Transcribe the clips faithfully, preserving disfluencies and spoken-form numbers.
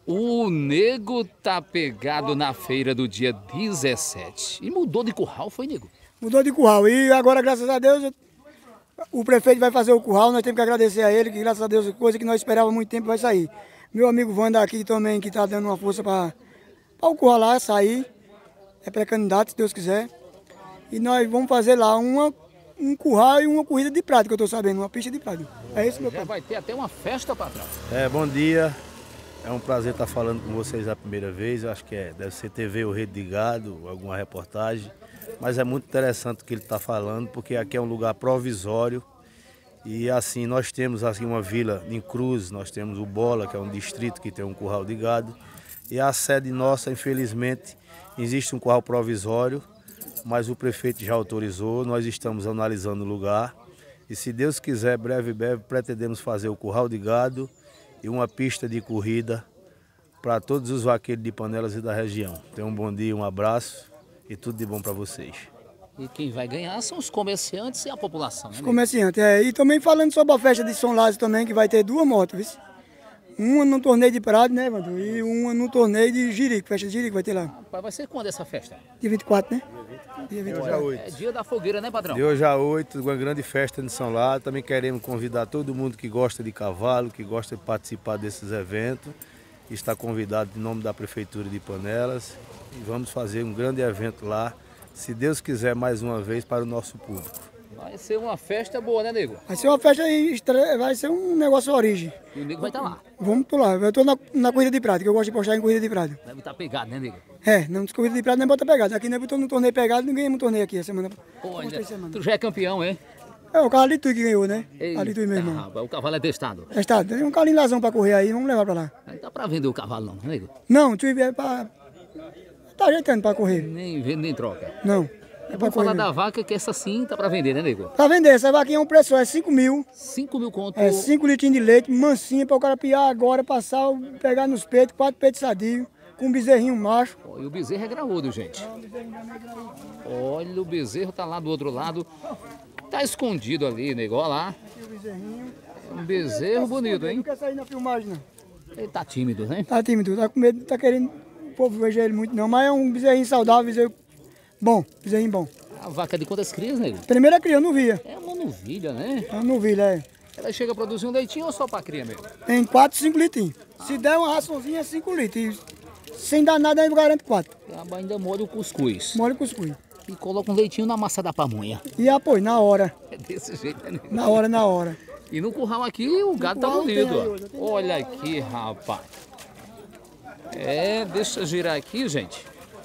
O nego tá pegado na feira do dia dezessete. E mudou de curral, foi, nego? Mudou de curral. E agora, graças a Deus, o prefeito vai fazer o curral. Nós temos que agradecer a ele, que graças a Deus, coisa que nós esperávamos há muito tempo vai sair. Meu amigo Wanda aqui também, que está dando uma força para o curral lá sair. É pré-candidato, se Deus quiser. E nós vamos fazer lá uma, um curral e uma corrida de prática, que eu estou sabendo, uma pista de prática. É isso, meu pai. Já vai ter até uma festa, patrão. É, bom dia. É um prazer estar falando com vocês a primeira vez. Eu acho que é, deve ser T V ou Rede de Gado, alguma reportagem. Mas é muito interessante o que ele está falando, porque aqui é um lugar provisório. E assim, nós temos assim, uma vila em Cruz, nós temos o Bola, que é um distrito que tem um curral de gado. E a sede nossa, infelizmente, existe um curral provisório, mas o prefeito já autorizou, nós estamos analisando o lugar. E se Deus quiser, breve, breve, pretendemos fazer o curral de gado e uma pista de corrida para todos os vaqueiros de Panelas e da região. Tenham um bom dia, um abraço e tudo de bom para vocês. E quem vai ganhar são os comerciantes e a população, né? Os comerciantes, é. E também falando sobre a festa de São Lázaro também, que vai ter duas motos, viu? Uma no torneio de Prado, né, Evandro? E uma no torneio de Jirico, festa de Jirico vai ter lá. Rapaz, vai ser quando essa festa? Dia vinte e quatro, né? Dia vinte e quatro. É dia da fogueira, né, patrão? De hoje a oito, uma grande festa em São Lázaro. Também queremos convidar todo mundo que gosta de cavalo, que gosta de participar desses eventos. Está convidado em nome da Prefeitura de Panelas. E vamos fazer um grande evento lá, se Deus quiser, mais uma vez, para o nosso público. Vai ser uma festa boa, né, nego? Vai ser uma festa, vai ser um negócio origem. E o nego vai estar lá. Vamos por lá. Eu estou na, na corrida de prata, que eu gosto de postar em corrida de prata. Deve estar pegado, né, nego? É, não, corrida de prata não é bota pegada. Aqui não é botou no torneio pegado, não ganhamos um torneio aqui a semana. Olha, tu já é campeão, hein? É, o carro ali tu que ganhou, né? Eita, ali tu mesmo. Rapaz, o cavalo é testado. Testado. Tem um carrinho lazão pra correr aí, vamos levar pra lá. Não dá pra vender o cavalo não, né, nego? Não, tu é pra... Tá ajeitando pra correr. Nem vende, nem troca. Não. É pra falar da vaca, que essa sim tá pra vender, né, nego? Pra vender, essa vaquinha é um preço, é cinco mil. cinco mil conto. É, cinco litrinhos de leite, mansinha pra o cara piar agora, passar, pegar nos peitos, quatro peitos sadios, com um bezerrinho macho. Oh, e o bezerro é graúdo, gente. Olha, o bezerro tá lá do outro lado. Tá escondido ali, nego, olha lá. É um bezerro bonito, hein? Não quer sair na filmagem, não. Ele tá tímido, né? Tá tímido, tá com medo, tá querendo... O povo veja ele muito não, mas é um bezerrinho saudável, bezerro bom, bezerrinho bom. A vaca de quantas crias, nego? Primeira cria, eu não via. É uma novilha, né? É uma novilha, é. Ela chega a produzir um leitinho ou só pra cria mesmo? Tem quatro, cinco litrinhos. Se der uma raçãozinha, é cinco litros. Sem dar nada, eu garanto quatro. Ela ainda molha o cuscuz. Molha o cuscuz. E coloca um leitinho na massa da pamonha. E apoio, na hora. É desse jeito, né, nego? Na hora, na hora. E no curral aqui, o gado tá bonito, ó. Olha aqui, rapaz. É, deixa eu girar aqui, gente.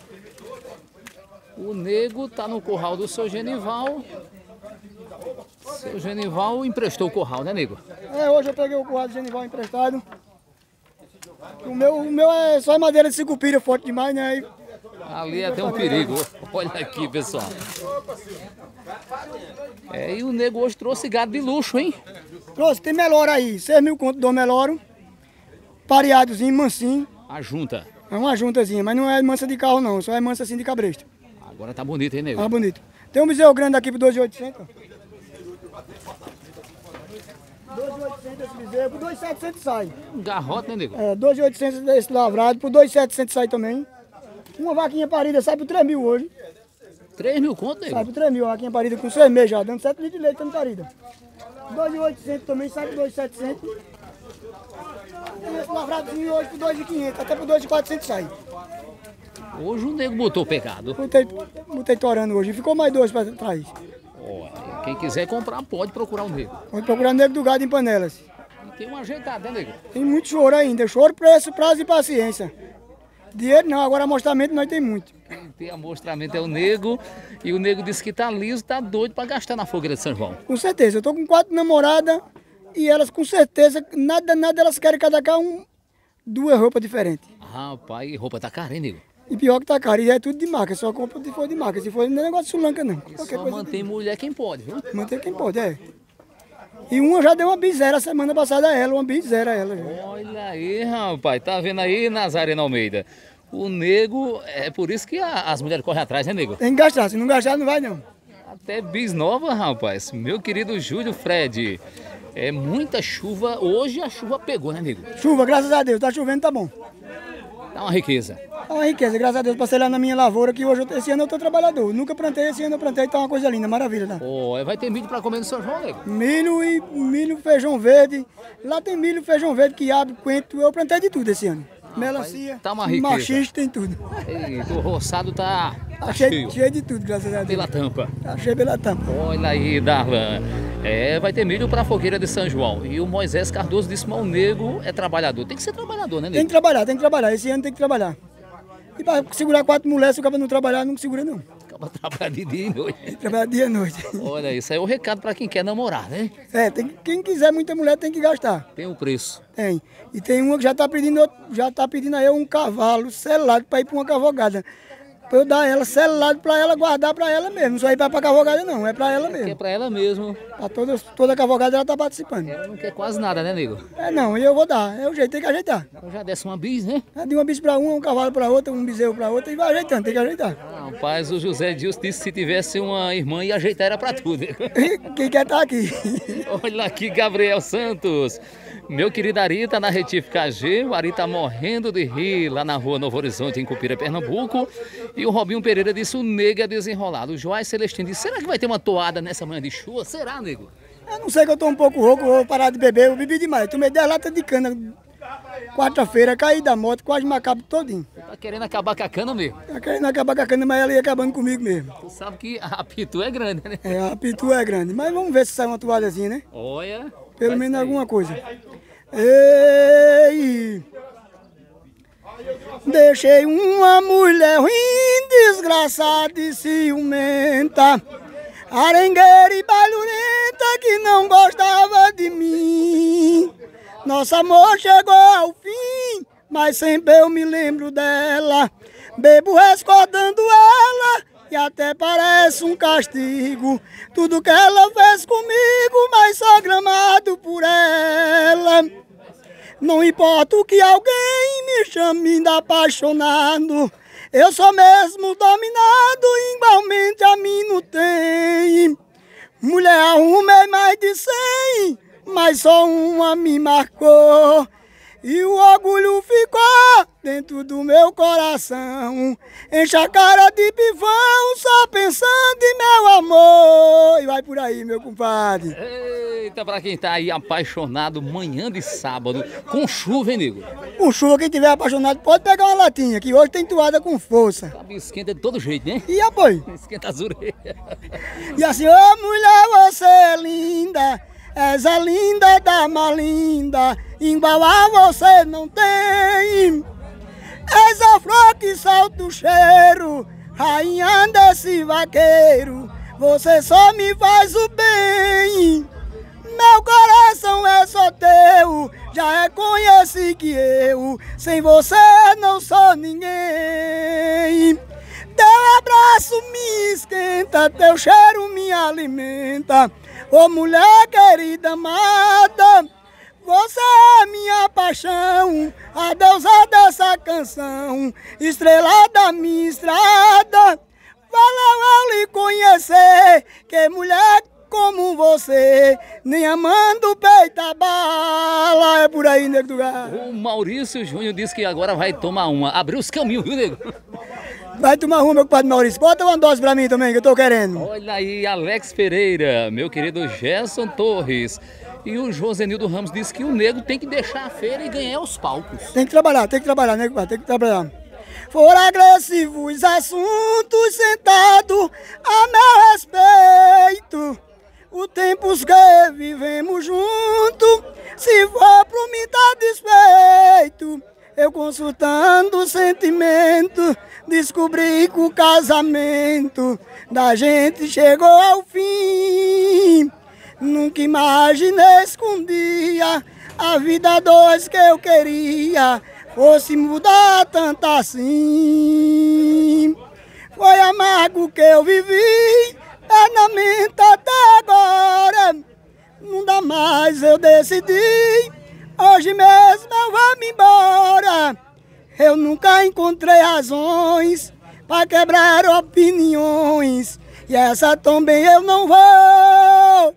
O nego tá no curral do seu Genival. Seu Genival emprestou o curral, né, nego? É, hoje eu peguei o curral do Genival emprestado. O meu, o meu é só madeira de sicupira, forte demais, né? Aí... Ali é até um perigo. Olha aqui, pessoal. É, e o nego hoje trouxe gado de luxo, hein? Trouxe, tem melhor aí. seis mil conto do melhoro. Pareadozinho, mansinho. A junta. É uma juntazinha, mas não é mansa de carro não, só é mansa assim de cabresto. Agora tá bonito, hein, nego? Tá bonito. Tem um bezerro grande aqui por dois mil e oitocentos. dois mil e oitocentos esse bezerro, por dois mil e setecentos sai. Um garrote, né, nego? É, dois mil e oitocentos esse lavrado, por dois mil e setecentos sai também. Uma vaquinha parida sai por três mil hoje. três mil conto, nego? Sai por três mil, a vaquinha parida com seis meses já, dando sete litros de leite dando parida. dois mil e oitocentos também sai por dois mil e setecentos. E esse lavradozinho hoje por dois mil e quinhentos, até por dois mil e quatrocentos sai. Hoje o nego botou pegado. Botei, botei torando hoje, ficou mais dois para trás. Olha, quem quiser comprar pode procurar o nego. Pode procurar o nego do gado em Panelas. E tem uma ajeitada, né, nego? Tem muito choro ainda, choro, preço, prazo e paciência. Dinheiro não, agora amostramento nós tem muito. Quem tem amostramento é o nego. E o nego disse que tá liso, tá doido pra gastar na fogueira de São João. Com certeza, eu tô com quatro namoradas e elas com certeza, nada, nada, elas querem cada cá um, duas roupas diferentes. Rapaz, roupa tá cara, hein, nego? E pior que tá caro, e é tudo de marca, só compra se for de marca, se for não é negócio de sulanca não. Só mantém de... mulher quem pode, viu? Mantém quem pode, é. E uma já deu uma bizera semana passada a ela, uma bizera a ela. Já. Olha aí, rapaz, tá vendo aí, Nazareno Almeida? O nego, é por isso que a, as mulheres correm atrás, né, nego? Tem que gastar, se não gastar não vai não. Até bis nova, rapaz. Meu querido Júlio Fred. É muita chuva. Hoje a chuva pegou, né, amigo? Chuva, graças a Deus. Tá chovendo, tá bom. Dá uma riqueza. É uma riqueza, graças a Deus, passei lá na minha lavoura, que hoje, eu- esse ano eu tô trabalhador. Nunca plantei, esse ano eu plantei, tá uma coisa linda, maravilha, tá? Oh, vai ter milho pra comer no São João, nego? Milho e milho, feijão verde. Lá tem milho, feijão verde, quiabo, coentro. Eu plantei de tudo esse ano. Melancia, tá uma riqueza. machista, tem tudo. Eita, o roçado tá, tá Tá cheio, cheio. cheio de tudo, graças a Deus. Pela tampa. Tá cheio pela tampa. Olha aí, Darlan. É, vai ter milho pra fogueira de São João. E o Moisés Cardoso disse que o nego é trabalhador. Tem que ser trabalhador, né, Tem nego? que trabalhar, tem que trabalhar. Esse ano tem que trabalhar. E para segurar quatro mulheres, se o cara não trabalhar, não segura não. Acaba trabalhando de dia e noite. Tem que trabalhar dia e noite. Olha, isso aí é o recado pra quem quer namorar, né? É, tem, que- quem quiser muita mulher tem que gastar. Tem o preço. Tem. E tem uma que já tá pedindo, outro- já tá pedindo aí um cavalo selado para ir para uma cavalgada. Para eu dar ela selado para ela guardar para ela mesmo. Não só ir para a cavalgada não, é para ela Que é mesmo. pra ela mesmo. Pra toda, toda cavalgada ela tá participando. Ela não quer quase nada, né, nego? É não, e eu vou dar. É o jeito, tem que ajeitar. Então já desce uma bis, né? É de uma bicho para uma, um cavalo para outra, um bezerro para outra e vai ajeitando, tem que ajeitar. Ah, rapaz, o José Dilson disse que se tivesse uma irmã ia ajeitar era pra tudo. Quem quer estar aqui? Olha aqui, Gabriel Santos. Meu querido Ari tá na Retífica G. O Ari tá morrendo de rir lá na rua Novo Horizonte, em Cupira, Pernambuco. E o Robinho Pereira disse: o nego é desenrolado. O Joás Celestino disse: será que vai ter uma toada nessa manhã de chuva? Será, nego? Eu não sei que eu tô um pouco rouco, vou parar de beber, eu bebi demais. Tomei dez latas de cana quarta-feira, caí da moto, quase me acabo todinho. Tá querendo acabar com a cana mesmo? Tá querendo acabar com a cana, mas ela ia acabando comigo mesmo. Tu sabe que a pitu é grande, né? É, a pitu é grande, mas vamos ver se sai uma toalhazinha, né? Olha. Pelo vai menos sair. alguma coisa. Ei! Deixei uma mulher ruim, desgraçada e ciumenta, arengueira e bailurenta que não gostava de mim. Nosso amor chegou ao fim, mas sempre eu me lembro dela. Bebo recordando ela e até parece um castigo. Tudo que ela fez comigo, mas só gramado por ela. Não importa o que alguém me chame de apaixonado, eu sou mesmo dominado, igualmente a mim não tem. Mulher arrumei mais de cem, mas só uma me marcou. E o orgulho ficou dentro do meu coração. Enche a cara de pivão, só pensando em meu amor. E vai por aí, meu compadre. Eita, pra quem tá aí apaixonado, manhã de sábado, com chuva, hein, nego? Com chuva, quem tiver apaixonado pode pegar uma latinha, que hoje tem toada com força. Sabe, esquenta de todo jeito, né? E apoio. Esquenta as orelhas. E assim, ô mulher, você é linda, és a linda da mais linda, igual a você não tem. És a flor que solta o cheiro, rainha desse vaqueiro, você só me faz o bem. Meu coração é só teu, já reconheci que eu, sem você não sou ninguém. Teu abraço me esquenta, teu cheiro me alimenta. Ô mulher querida, amada, você é minha paixão, a deusa dessa canção, estrela da minha estrada. Valeu eu lhe conhecer, que mulher como você, nem amando peita bala. É por aí, nego do gado. O Maurício Júnior disse que agora vai tomar uma. Abriu os caminhos, viu, nego? Vai tomar uma, meu compadre Maurício. Bota uma dose pra mim também, que eu tô querendo. Olha aí, Alex Pereira, meu querido Gerson Torres. E o Josenildo Ramos disse que o nego tem que deixar a feira e ganhar os palcos. Tem que trabalhar, tem que trabalhar, né, compadre? Tem que trabalhar. For agressivos assuntos sentados a meu respeito, os tempos que vivemos juntos, se for pro mim tá desfeito. Eu consultando o sentimento, descobri que o casamento da gente chegou ao fim. Nunca imaginei que um dia a vida dois que eu queria fosse mudar tanto assim. Foi amargo que eu vivi, eternamente até agora. Não dá mais, eu decidi, hoje mesmo eu vou me embora. Eu nunca encontrei razões para quebrar opiniões, e essa também eu não vou.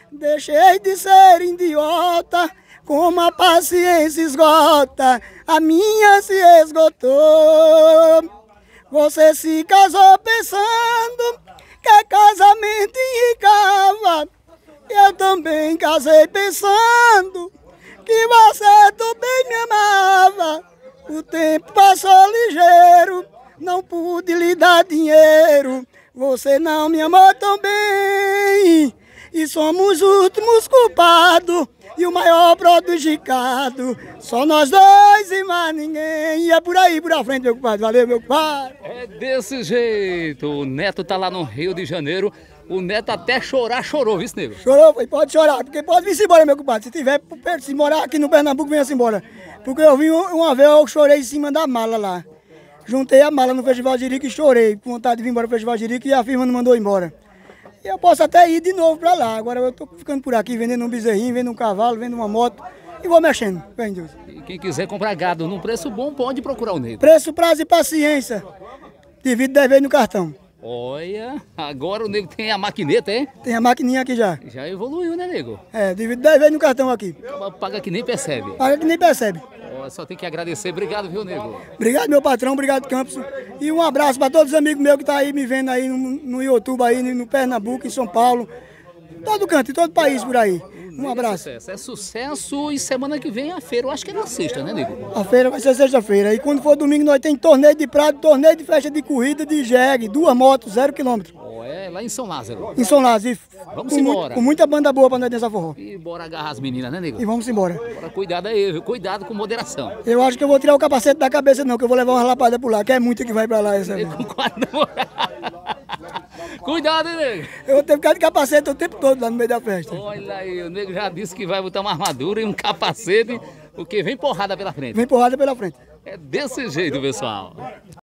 Deixei de ser idiota, como a paciência esgota, a minha se esgotou. Você se casou pensando que casamento enricava, eu também casei pensando que você também me amava. O tempo passou ligeiro, não pude lhe dar dinheiro, você não me amou tão bem. E somos os últimos culpados e o maior prejudicado, só nós dois e mais ninguém. E é por aí, por a frente, meu compadre. Valeu, meu compadre. É desse jeito. O Neto tá lá no Rio de Janeiro. O Neto até chorar, chorou, viu, nego? Chorou, foi, pode chorar, porque pode vir-se embora, meu compadre. Se tiver perto, se morar aqui no Pernambuco, venha-se embora. Porque eu vim uma vez, eu chorei em cima da mala lá. Juntei a mala no Festival Jirico e chorei, com vontade de vir embora pro Festival Jirico, e a firma não mandou embora. E eu posso até ir de novo pra lá. Agora eu tô ficando por aqui, vendendo um bezerrinho, vendendo um cavalo, vendendo uma moto e vou mexendo. Vem, Deus. E quem quiser comprar gado num preço bom, pode procurar o Nego. Preço, prazo e paciência. Divide dez vezes no cartão. Olha, agora o Nego tem a maquineta, hein? Tem a maquininha aqui já. Já evoluiu, né, Nego? É, divide dez vezes no cartão aqui. Paga que nem percebe. Paga que nem percebe. Ó, só tem que agradecer. Obrigado, viu, Nego? Obrigado, meu patrão. Obrigado, Campos. E um abraço para todos os amigos meus que estão aí me vendo aí no, no YouTube, aí no Pernambuco, em São Paulo. Todo canto, em todo país por aí. Um abraço. É sucesso, é sucesso. E semana que vem a feira, eu acho que é na sexta, né, Nego? A feira vai ser sexta-feira. E quando for domingo, nós tem torneio de prado, torneio de festa de corrida de jegue, duas motos, zero quilômetro. Oh, é lá em São Lázaro. Em São Lázaro. Vamos com embora. Muito, com muita banda boa para nós dançar forró. E bora agarrar as meninas, né, Nego? E vamos embora. Bora, cuidado aí, viu? Cuidado com moderação. Eu acho que eu vou tirar o capacete da cabeça não, que eu vou levar uma lapada por lá, que é muita que vai para lá. Essa Com quatro Cuidado, hein, Nego? Eu vou ter que ficar de capacete o tempo todo lá no meio da festa. Olha aí, o Nego já disse que vai botar uma armadura e um capacete, porque vem porrada pela frente. Vem porrada pela frente. É desse jeito, pessoal.